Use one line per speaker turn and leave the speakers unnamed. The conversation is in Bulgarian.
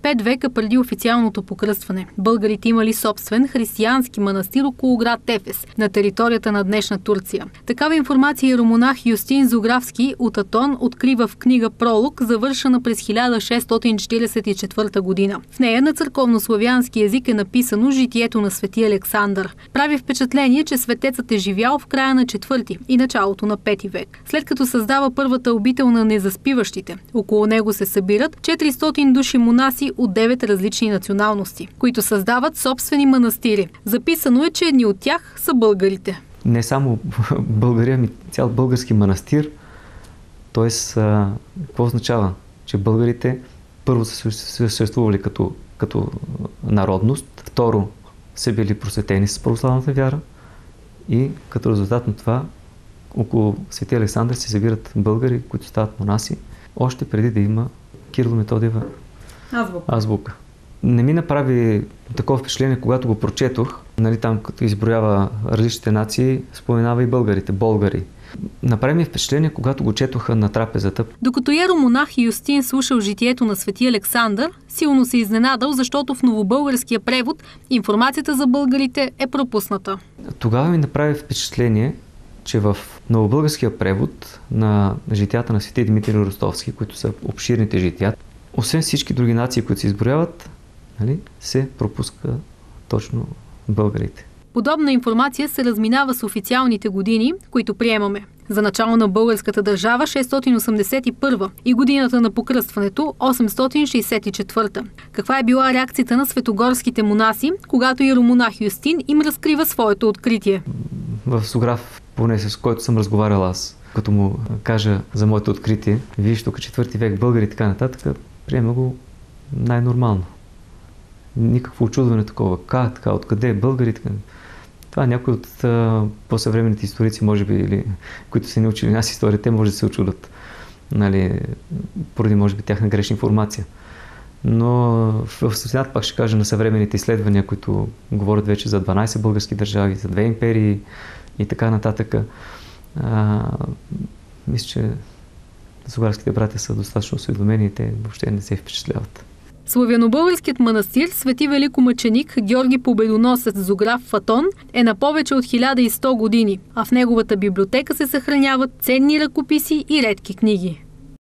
5 века преди официалното покръстване българите имали собствен християнски манастир около град Ефес, на територията на днешна Турция. Такава информация иеромонах Юстин Зографски от Атон открива в книга Пролог, завършена през 1644 година. В нея на църковнославянски език е написано житието на свети Александър. Прави впечатление, че светецът е живял в края на 4 и началото на 5 век. След като създава първата обител на незаспиващите, около него се събират 400 души монаси от 9 различни националности, които създават собствени манастири. Записано е, че едни от тях са българите.
Не само българи, ами цял български манастир. Тоест, какво означава? Че българите първо са съществували като народност, второ са били просветени с православната вяра и като резултат на това около Свети Александър се събират българи, които стават монаси, още преди да има Кирило-Методиева азбука. Не ми направи такова впечатление, когато го прочетох, нали, там като изброява различните нации, споменава и българите, българи. Направи ми впечатление, когато го четоха на трапезата.
Докато иеромонах Юстин слушал житието на свети Александър, силно се изненадал, защото в новобългарския превод информацията за българите е пропусната.
Тогава ми направи впечатление, че в новобългарския превод на житията на свети Димитрий Ростовски, които са обширните жития, освен всички други нации, които се изброяват, нали, се пропуска точно българите.
Подобна информация се разминава с официалните години, които приемаме. За начало на българската държава 681 и годината на покръстването 864. Каква е била реакцията на светогорските монаси, когато иеромонах Юстин им разкрива своето откритие?
В Зограф, поне с който съм разговарял аз, като му кажа за моето откритие, виж тук 4 век българи и така нататък, приема го най-нормално. Никакво очудване такова. Как така? Откъде? Българи? Това някои от по-съвременните историци, може би, или които са ни учили нас история, те може да се очудат. Нали, поради, може би, тяхна грешна информация. Но в светлината пак ще кажа на съвременните изследвания, които говорят вече за 12 български държави, за 2 империи и така нататък. Мисля, че зографските братя са достатъчно осведомени и те въобще не се впечатляват.
Славянобългарският манастир Свети Великомъченик Георги Победоносец Зограф в Атон е на повече от 1100 години, а в неговата библиотека се съхраняват ценни ръкописи и редки книги.